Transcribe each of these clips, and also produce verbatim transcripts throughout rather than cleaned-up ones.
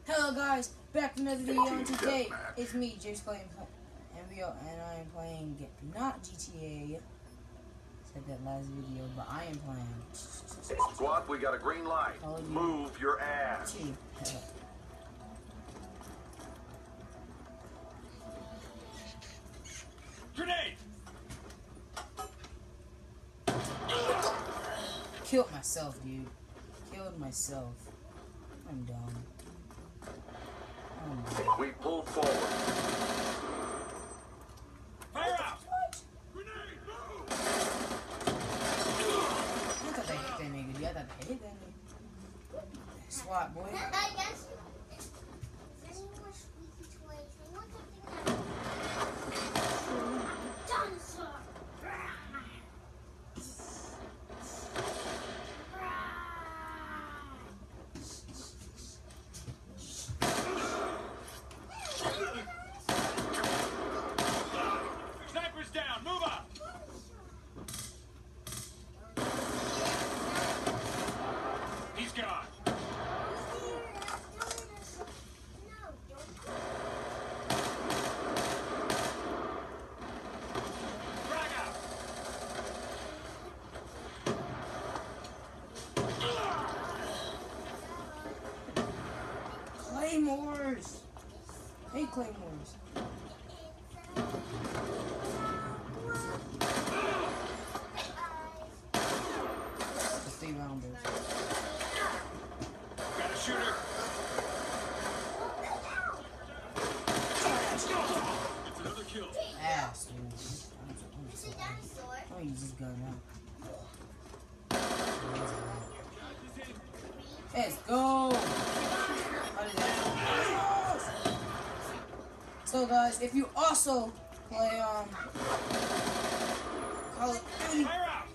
Hello guys, back to another video, and today it's me, James playing, and we are, and I am playing not G T A. Said that last video, but I am playing. Squad, we got a green light. Move your ass. Grenade! Killed myself, dude. Killed myself. I'm dumb. I'm dumb. We pull forward. Fire out! Grenade, move! I thought they hit that nigga, dude. I thought they hit that nigga. SWAT, boy. Snipers down! Move up! He's gone. Frag out! Claymores! Hey, Claymores. The three rounders. Got a shooter. It's another kill. Ass, dude. I'm so, I'm so I'm gonna use this gun now. Let's go! So guys, if you also play um Call of Duty, Fire out!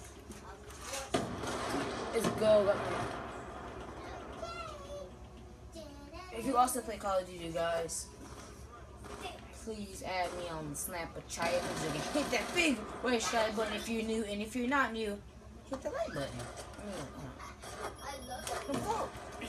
let's go. If you also play Call of Duty, guys, please add me on Snapchat so you can hit that big red subscribe button if you're new, and if you're not new, hit the like button. I mean, uh, come on.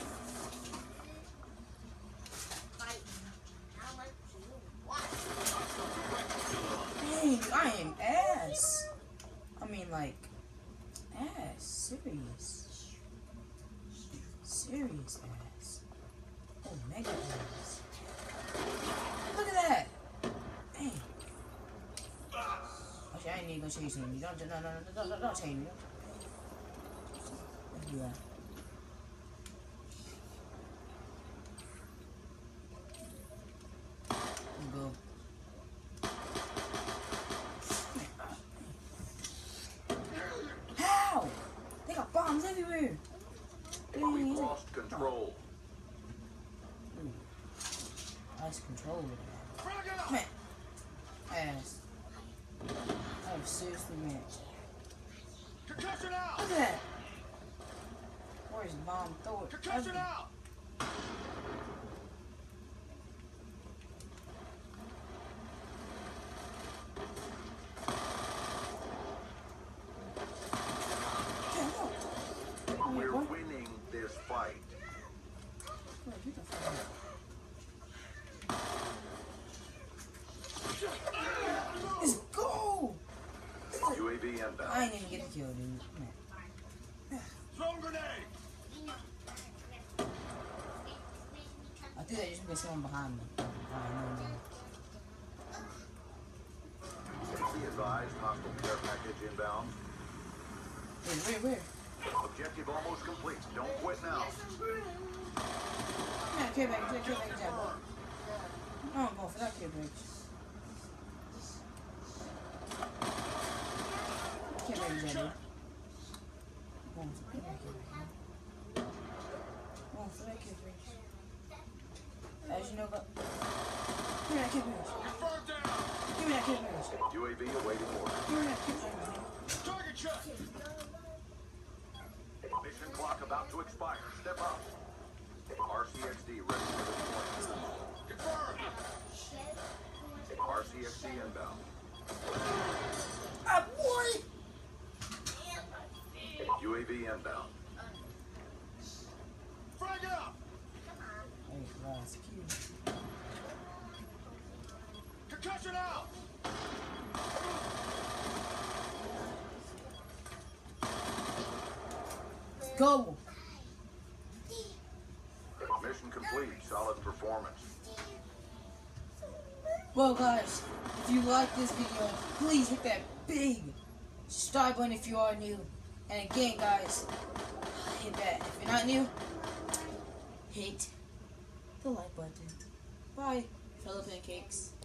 Dang, I am ass. I mean, like, ass. Serious. Serious ass. Oh, mega ass. Look at that. Dang. Actually, I ain't even gonna chase him. Don't, no, no, no, no, no, don't chase me. Let's do that. Let's go. How? They got bombs everywhere. We lost control. Ooh. Nice control with that. Frag out! Man. Ass. I have seriously man. Concussion out! Look at that. Where's the bomb? Throw it. Concussion out! We're winning this fight. Let's go! U A V inbound. I ain't even get the kill, dude. Man. Throw grenade! I think that just because someone behind me. Alright, no, Be advised, hostile care package inbound. no. Wait, where, where? Objective almost complete. Don't quit now. Man, care package, care package, yeah, boy. No, I'm going for that care package. Care package, yeah, dude. Going for that care package. Going for that care package. As you know, but give me that care package. Confirm down! Give me that care package. U A V awaiting order. Give me that care package. Target shot! Mission clock about to expire. Step up. R C X D ready for deployment. Confirm! R C X D inbound. Ah, boy! U A V inbound. Frag out! Hey, go. Mission complete. Solid performance. Well, guys, if you like this video, please hit that big subscribe button if you are new. And again, guys, hit that. If you're not new, hit the like button. Bye, fellow pancakes.